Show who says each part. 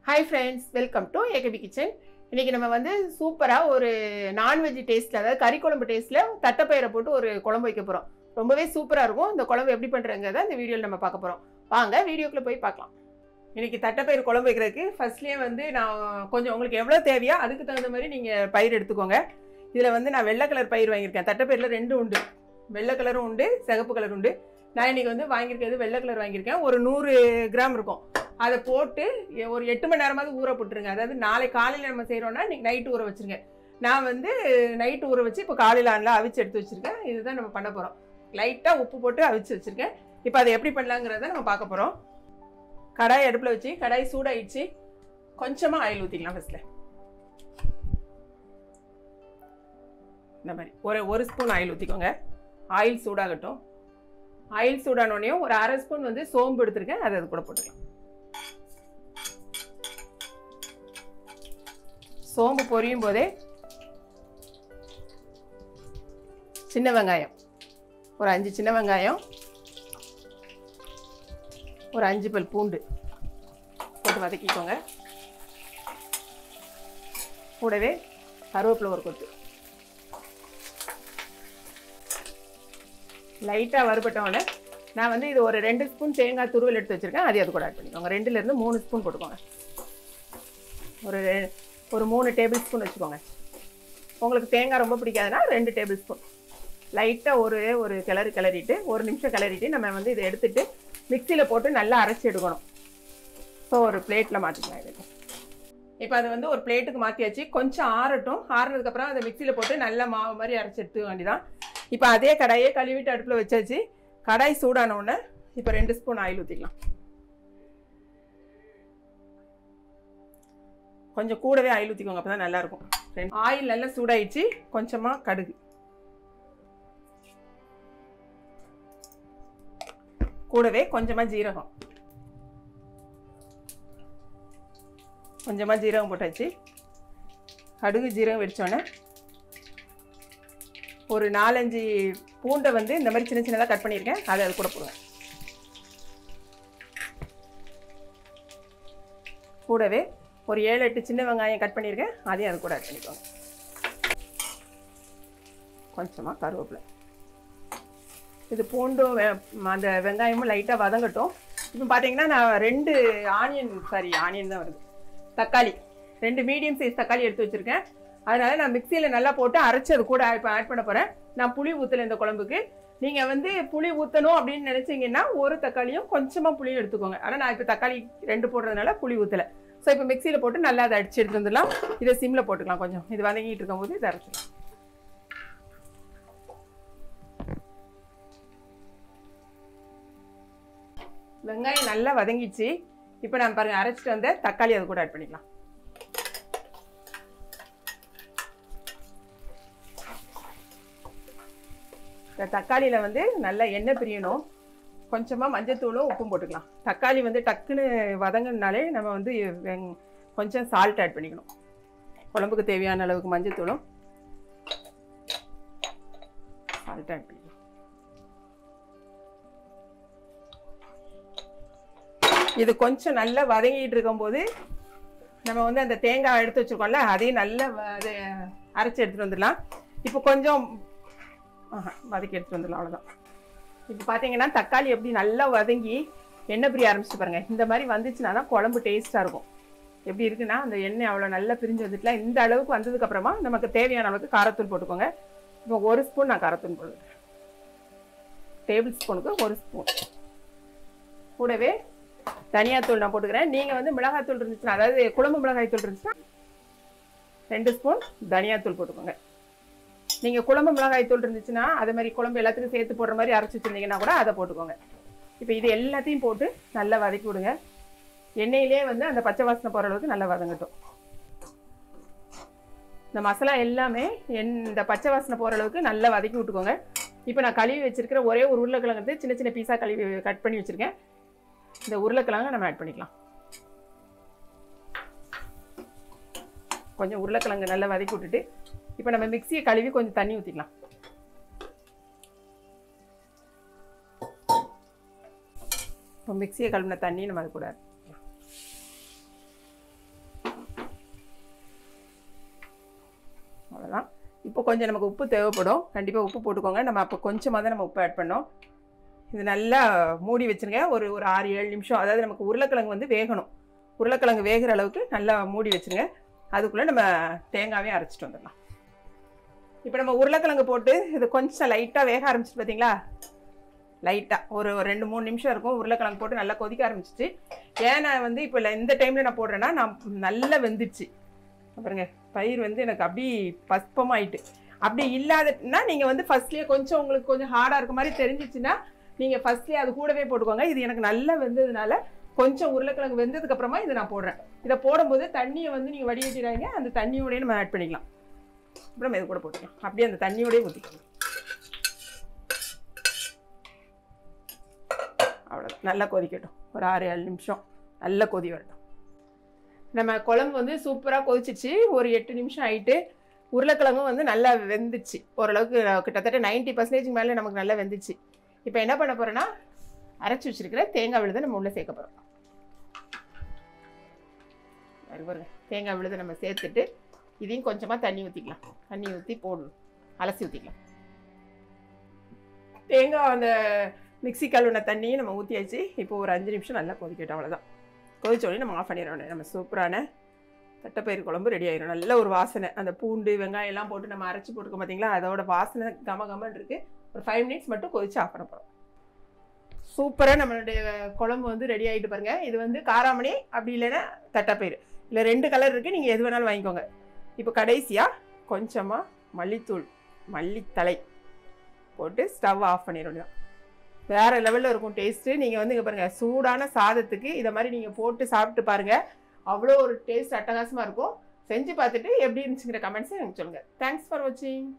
Speaker 1: Hi friends, welcome to AKB Kitchen. இன்னைக்கு நம்ம வந்து சூப்பரா ஒரு நான்வெஜ் டேஸ்ட்ல அதாவது கறி குழம்பு டேஸ்ட்ல தட்டைப்பயிரை போட்டு ஒரு குழம்பு வைக்க போறோம். ரொம்பவே சூப்பரா இருக்கும். இந்த குழம்பு எப்படி பண்றங்கறத இந்த வீடியோல நம்ம பார்க்க போறோம். வாங்க வீடியோக்குள்ள போய் பார்க்கலாம். இன்னைக்கு தட்டைப்பயிர் குழம்பு வைக்கிறதுக்கு ஃபர்ஸ்ட்லயே வந்து நான் கொஞ்சம் உங்களுக்கு எவ்வளவு தேவையோ அதுக்கு தகுந்த மாதிரி நீங்க பயிர் எடுத்துக்கோங்க. இதுல வந்து நான் வெள்ளை கலர் பயிர் வாங்கியிருக்கேன். தட்டைப்பயிர்ல ரெண்டு உண்டு. வெள்ளை கலரும் உண்டு, சிகப்பு கலர் உண்டு. நான் இன்னைக்கு வந்து வாங்கியிருக்கிறது வெள்ளை கலர் வாங்கியிருக்கேன். ஒரு 100 கிராம் இருக்கும். அதை போட்டு ஒரு 8 மணி நேரமாவது ஊற போட்டுருங்க. அதாவது நாளை காலையில் நம்ம செய்கிறோன்னா இன்றைக்கி நைட்டு ஊற வச்சுருங்க. நான் வந்து நைட்டு ஊற வச்சு இப்போ காலையில் நல்லா அவிச்சு எடுத்து வச்சுருக்கேன். இதுதான் நம்ம பண்ண போகிறோம். லைட்டாக உப்பு போட்டு அவிச்சு வச்சுருக்கேன். இப்போ அதை எப்படி பண்ணலாங்கிறத நம்ம பார்க்க போகிறோம். கடாய் அடுப்பில் வச்சு கடாய் சூடாயிடுச்சு. கொஞ்சமாக ஆயில் ஊற்றிக்கலாம். ஃபஸ்ட்டில் இந்த மாதிரி ஒரு ஸ்பூன் ஆயில் ஊற்றிக்கோங்க. ஆயில் சூடாகட்டும். ஆயில் சூடானோடனே ஒரு அரை ஸ்பூன் வந்து சோம்பு எடுத்துருக்கேன். அதை அது கூட போட்டுக்கலாம். சோம்பு பொரியும் போதே சின்ன வெங்காயம் ஒரு 5 சின்ன வெங்காயம், ஒரு 5 பல் பூண்டு போட்டு வதக்கிக்கோங்க. கூடவே கருவேப்பிலை ஒரு கொத்து. லைட்டாக வறுபட்டவுடனே நான் வந்து இது ஒரு 2 ஸ்பூன் தேங்காய் துருவல் எடுத்து வச்சுருக்கேன். அது கூட ஆட் பண்ணிக்கோங்க. 2லேருந்து 3 ஸ்பூன் போட்டுக்கோங்க. ஒரு 3 டேபிள் ஸ்பூன் வச்சுக்கோங்க. உங்களுக்கு தேங்காய் ரொம்ப பிடிக்காதுன்னா 2 டேபிள் ஸ்பூன். லைட்டாக ஒரு கிளறிட்டு 1 நிமிஷம் கிளறிட்டு நம்ம வந்து இதை எடுத்துட்டு மிக்சியில் போட்டு நல்லா அரைச்சி எடுக்கணும். ஸோ ஒரு பிளேட்டில் மாற்றிக்கலாம். இதுக்கு இப்போ அது வந்து ஒரு பிளேட்டுக்கு மாற்றியாச்சு. கொஞ்சம் ஆறட்டும். ஆறுனதுக்கப்புறம் அதை மிக்சியில் போட்டு நல்லா மாவு மாதிரி அரைச்சி எடுத்துக்க வேண்டியதான். இப்போ அதே கடாயை கழுவிட்டு அடுப்பில் வச்சாச்சு. கடாய் சூடானோடனே இப்போ 2 ஸ்பூன் ஆயில் ஊற்றிக்கலாம். கொஞ்சம் கூடவே ஆயில் ஊற்றிக்கோங்க. அப்போ தான் நல்லாயிருக்கும். ஆயில் நல்லா சூடாயிடுச்சு. கொஞ்சமாக கடுகு, கூடவே கொஞ்சமாக ஜீரகம், போட்டாச்சு. கடுகு ஜீரகம் வெடிச்சோடனே ஒரு 4-5 பூண்டை வந்து இந்த மாதிரி சின்ன சின்னதாக கட் பண்ணியிருக்கேன். அதை அது கூட போடுவேன். கூடவே ஒரு 7-8 சின்ன வெங்காயம் கட் பண்ணியிருக்கேன். அதையும் அது கூட ஆட் பண்ணிக்கோங்க. கொஞ்சமாக கருவேப்பிலை. இது பூண்டும் அந்த வெங்காயமும் லைட்டாக வதங்கட்டும். இப்போ பார்த்தீங்கன்னா நான் 2 ஆனியன் தான் வருது. தக்காளி 2 மீடியம் சைஸ் தக்காளி எடுத்து வச்சுருக்கேன். அதனால் நான் மிக்சியில் நல்லா போட்டு அரைச்சி அது கூட இப்போ ஆட் பண்ண போகிறேன். நான் புளி ஊற்றலை இந்த குழம்புக்கு. நீங்கள் வந்து புளி ஊற்றணும் அப்படின்னு நினச்சிங்கன்னா ஒரு தக்காளியும் கொஞ்சமாக புளியும் எடுத்துக்கோங்க. ஆனால் நான் இப்போ தக்காளி 2 போடுறதுனால புளி ஊற்றலை. ஸோ இப்போ மிக்சியில் போட்டு நல்லா அதை அடிச்சு எடுத்து வந்துடலாம். இதை சிம்மில் போட்டுக்கலாம். கொஞ்சம் இது வதங்கிட்டு இருக்கும்போது இதை அரைச்சிக்கலாம். வெங்காயம் நல்லா வதங்கிச்சு. இப்போ நான் பாருங்கள் அரைச்சிட்டு வந்த தக்காளி அது கூட ஆட் பண்ணிக்கலாம். இந்த தக்காளியில் வந்து நல்லா எண்ணெய் பிரியணும். கொஞ்சமாக மஞ்சத்தூளும் உப்பும் போட்டுக்கலாம். தக்காளி வந்து டக்குன்னு வதங்கினாலே நம்ம வந்து கொஞ்சம் சால்ட் ஆட் பண்ணிக்கணும். குழம்புக்கு தேவையான அளவுக்கு மஞ்சத்தூளும் சால்ட் ஆட் பண்ணிக்கலாம். இது கொஞ்சம் நல்லா வதங்கிட்டு இருக்கும்போது நம்ம வந்து அந்த தேங்காய் எடுத்து வச்சுருக்கோம்ல அதையும் நல்லா அரைச்சி எடுத்துகிட்டு வந்துடலாம். இப்போ கொஞ்சம் வதக்கி எடுத்துகிட்டு வந்துடலாம். அவ்வளோதான். இப்போ பார்த்தீங்கன்னா தக்காளி எப்படி நல்லா வதங்கி எண்ணெய் பிரிய ஆரம்பிச்சு பாருங்கள். இந்த மாதிரி வந்துச்சுன்னா தான் குழம்பு டேஸ்ட்டாக இருக்கும். எப்படி இருக்குன்னா அந்த எண்ணெய் அவ்வளோ நல்லா பிரிஞ்சு வந்துட்டுலாம். இந்த அளவுக்கு வந்ததுக்கப்புறமா நமக்கு தேவையான அளவுக்கு காரத்தூள் போட்டுக்கோங்க. இப்போ 1 ஸ்பூன் நான் காரத்தூள் போடுவேன். டேபிள் ஸ்பூனுக்கு 1 ஸ்பூன். கூடவே தனியாத்தூள் நான் போட்டுக்கிறேன். நீங்கள் வந்து மிளகாத்தூள் இருந்துச்சுன்னா, அதாவது குழம்பு மிளகாய் தூள் இருந்துச்சுன்னா 2 ஸ்பூன் தனியாத்தூள் போட்டுக்கோங்க. நீங்கள் குழம்பு மிளகாய் தூள் இருந்துச்சுன்னா அதே மாதிரி குழம்பு எல்லாத்துக்கும் சேர்த்து போடுற மாதிரி அரைச்சி வச்சுருந்தீங்கன்னா கூட அதை போட்டுக்கோங்க. இப்போ இது எல்லாத்தையும் போட்டு நல்லா வதக்கி விடுங்க. எண்ணெயிலே வந்து அந்த பச்சை வாசனை போகிற அளவுக்கு நல்லா வதங்கட்டும். இந்த மசாலா எல்லாமே இந்த பச்சை வாசனை போகிற அளவுக்கு நல்லா வதக்கி விட்டுக்கோங்க. இப்போ நான் கழுவி வச்சுருக்கிற ஒரே ஒரு உருளைக்கிழங்கு சின்ன சின்ன பீஸாக கழுவி கட் பண்ணி வச்சுருக்கேன். இந்த உருளைக்கிழங்கை நம்ம ஆட் பண்ணிக்கலாம். கொஞ்சம் உருளைக்கிழங்கு நல்லா வதக்கி விட்டுட்டு இப்போ நம்ம மிக்சியை கழுவி கொஞ்சம் தண்ணி ஊற்றிக்கலாம். இப்போ மிக்சியை கழுவின தண்ணி நம்ம அது கூட கொஞ்சம் நமக்கு உப்பு தேவைப்படும், கண்டிப்பாக உப்பு போட்டுக்கோங்க. நம்ம அப்போ கொஞ்சமாக தான் நம்ம உப்பு ஆட் பண்ணோம். இது நல்லா மூடி வச்சுருங்க. ஒரு 6-7 நிமிஷம். அதாவது நமக்கு உருளைக்கிழங்கு வந்து வேகணும். உருளைக்கிழங்கு வேகிற அளவுக்கு நல்லா மூடி வச்சுருங்க. அதுக்குள்ளே நம்ம தேங்காவே அரைச்சிட்டு வந்துடலாம். இப்போ நம்ம உருளைக்கிழங்கு போட்டு இது கொஞ்சம் லைட்டாக வேக ஆரம்பிச்சிட்டு பார்த்தீங்களா? லைட்டாக ஒரு 2-3 நிமிஷம் இருக்கும். உருளைக்கிழங்கு போட்டு நல்லா கொதிக்க ஆரம்பிச்சிச்சு. ஏன்னா வந்து இப்போ இந்த டைமில் நான் போடுறேன்னா நான் நல்லா வெந்துடுச்சு. பாருங்க, பயிர் வந்து எனக்கு அப்படி பஸ்பமாயிட்டு. அப்படி இல்லாதன்னா நீங்கள் வந்து ஃபர்ஸ்ட்லேயே கொஞ்சம் உங்களுக்கு கொஞ்சம் ஹார்டாக இருக்க மாதிரி தெரிஞ்சிச்சுன்னா நீங்கள் ஃபர்ஸ்ட்லேயே அது கூடவே போட்டுக்கோங்க. இது எனக்கு நல்லா வெந்ததுனால கொஞ்சம் உருளைக்கிழங்கு வெந்ததுக்கப்புறமா இதை நான் போடுறேன். இதை போடும்போது தண்ணியை வந்து நீங்கள் வடிகட்டிடாங்க, அந்த தண்ணியோடய நம்ம ஆட் பண்ணிக்கலாம். அப்புறம் இது கூட போட்டுக்கலாம். அப்படியே அந்த தண்ணியோடய ஊற்றிக்கலாம். அவ்வளோதான். நல்லா கொதிக்கட்டும். ஒரு 6-7 நிமிஷம் நல்லா கொதி வரட்டும். நம்ம குழம்பு வந்து சூப்பராக கொதிச்சிச்சு. ஒரு 8 நிமிஷம் ஆகிட்டு உருளைக்கிழங்கும் வந்து நல்லா வெந்துச்சு. ஓரளவுக்கு கிட்டத்தட்ட 90% மேலே நமக்கு நல்லா வெந்துச்சு. இப்போ என்ன பண்ண போகிறோன்னா அரைச்சி வச்சுருக்கிற தேங்காய் விழுதை நம்ம உள்ளே சேர்க்க போகிறோம். பாருங்க, தேங்காய் விழுதை நம்ம சேர்த்துட்டு இதையும் கொஞ்சமாக தண்ணி ஊற்றிக்கலாம். தண்ணி ஊற்றி போடணும், அலசி ஊற்றிக்கலாம். தேங்காய் அந்த மிக்ஸி கழுவின தண்ணியும் நம்ம ஊற்றியாச்சு. இப்போ ஒரு 5 நிமிஷம் நல்லா கொதிக்கட்டும். அவ்வளோதான். கொதிச்சோடனே நம்ம ஆஃப் பண்ணிடணும். நம்ம சூப்பரான தட்டைப்பயிறு குழம்பு ரெடி ஆயிடும். நல்ல ஒரு வாசனை. அந்த பூண்டு வெங்காயம் எல்லாம் போட்டு நம்ம அரைச்சி போட்டுக்கோம் பார்த்தீங்களா, அதோட வாசனை கமகமன்னு இருக்குது. ஒரு 5 மினிட்ஸ் மட்டும் கொதிச்சு ஆஃப் பண்ண போகிறோம். சூப்பராக நம்மளுடைய குழம்பு வந்து ரெடி ஆகிட்டு பாருங்கள். இது வந்து காராமணி, அப்படி இல்லைன்னா தட்டைப்பயிறு. இல்லை 2 கலர் இருக்குது, நீங்கள் எது வேணாலும் வாங்கிக்கோங்க. இப்போ கடைசியாக கொஞ்சமாக மல்லித்தூள், மல்லித்தலை போட்டு ஸ்டவ் ஆஃப் பண்ணிட வேண்டியதான். வேறு லெவலில் இருக்கும் டேஸ்ட்டு. நீங்கள் வந்து இங்கே பாருங்கள், சூடான சாதத்துக்கு இதை மாதிரி நீங்கள் போட்டு சாப்பிட்டு பாருங்கள். அவ்வளோ ஒரு டேஸ்ட் அட்டகாசமாக இருக்கும். செஞ்சு பார்த்துட்டு எப்படி இருந்துச்சுங்கிற கமெண்ட்ஸை எனக்கு சொல்லுங்கள். தேங்க்ஸ் ஃபார் வாட்சிங்.